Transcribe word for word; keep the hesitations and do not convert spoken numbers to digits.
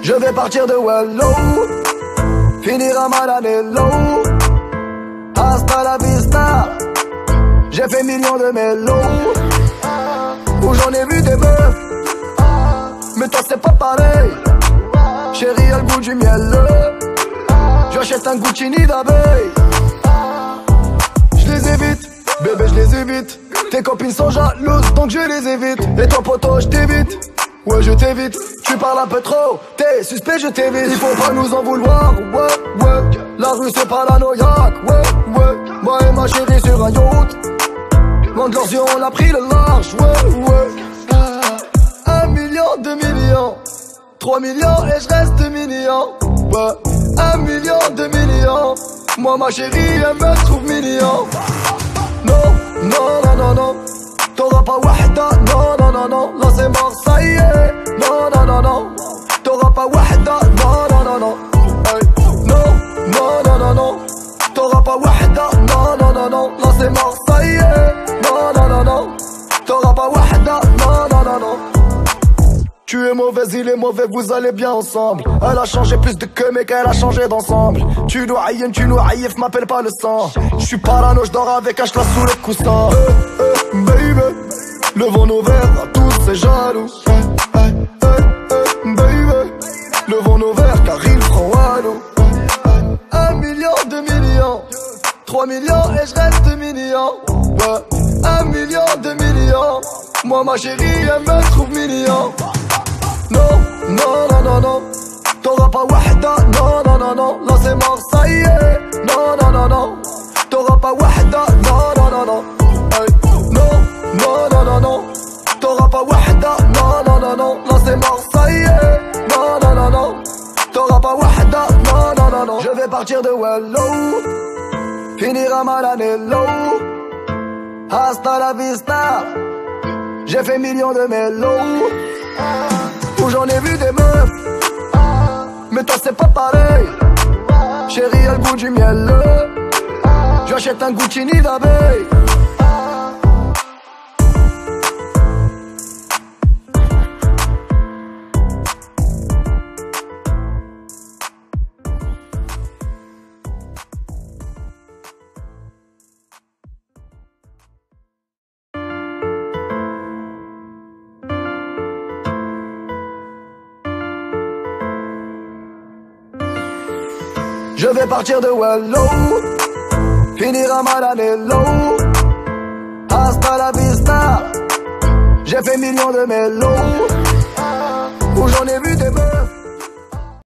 Je vais partir de Wallo, finir à Maranello. Hasta la vista, j'ai fait millions de mélos. Où j'en ai vu des meufs, mais toi c'est pas pareil. Chérie, y'a le goût du miel. J'achète un Guccini d'abeille. Je les évite, bébé je les évite. Tes copines sont jalouses donc je les évite. Et toi poteau je t'évite, ouais je t'évite. Tu parles un peu trop, t'es suspect je t'évite. Il faut pas nous en vouloir, ouais ouais. La rue c'est paranoïaque, ouais ouais. Moi et ma chérie sur un yacht, loin de leurs yeux on a pris le large, ouais ouais. Un million, deux millions, trois millions et je reste mignon, ouais. Un million, deux millions, moi ma chérie elle me trouve mignon. Non, non, non, non, non, t'auras pas wahda, non, non, non, non, là c'est mort, ça y est. Non, non, non, non, t'auras pas wahda, non, non, non, non, hey. Non, non, non, non, non, t'auras pas wahda, non, non, non, non, là c'est mort, ça y est. Non, non, non, non, t'auras pas wahda, non, non, non, non. Tu es mauvaise, il est mauvais, vous allez bien ensemble. Elle a changé plus de que mais qu'elle a changé d'ensemble. Tu nous haïs, tu nous haïs, m'appelle pas le sang. Je suis parano, je dors avec un ch'la sous le coussin. Eh, eh, baby, levons nos verres à tous ces jaloux. Eh, eh, eh, eh, baby, levons nos verres car ils feront à nous. Un million, deux millions, trois millions et je reste mignon. Ouais, un million, deux millions, moi ma chérie elle me trouve mignon. Non, non, non, non, non, t'auras pas wahda, non, non, non, non, là c'est mort, ça y est. Non, non, non, non, t'auras pas wahda, non, non, non, non, hey. Non, non, non, non, non, t'auras pas wahda, non, non, non, non, là c'est mort, ça y est. Non, non, non, non, t'auras pas wahda, non, non, non, non. Je vais partir de Wallo, finir à Maranello. Hasta la vista, j'ai fait millions de mélos. Où j'en ai vu des meufs, mais toi c'est pas pareil. Chérie, y'a le goût du miel. J'achète un Guccini d'abeille. Je vais partir de Wallo, finir à Maranello. Hasta la vista, j'ai fait millions de mélos.